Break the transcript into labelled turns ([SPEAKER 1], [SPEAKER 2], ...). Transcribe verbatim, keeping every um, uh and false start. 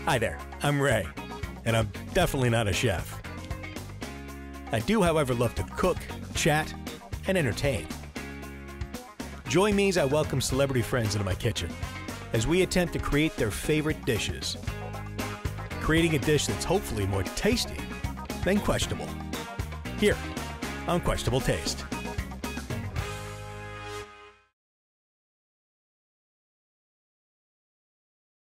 [SPEAKER 1] Hi there, I'm Ray, and I'm definitely not a chef. I do, however, love to cook, chat, and entertain. Join me as I welcome celebrity friends into my kitchen as we attempt to create their favorite dishes. Creating a dish that's hopefully more tasty than questionable. Here on Questionable Taste.